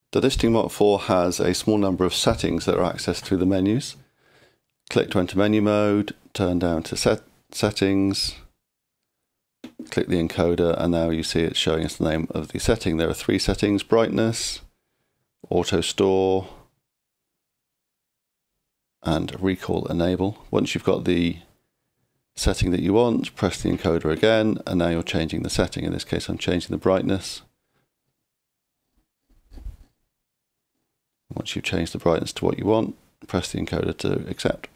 The disting mk4 has a small number of settings that are accessed through the menus. Click to enter menu mode, turn down to settings, click the encoder, and now you see it's showing us the name of the setting. There are 3 settings: brightness, auto store, and recall enable. Once you've got the setting that you want, press the encoder again, and now you're changing the setting. In this case, I'm changing the brightness. Once you've changed the brightness to what you want, press the encoder to accept.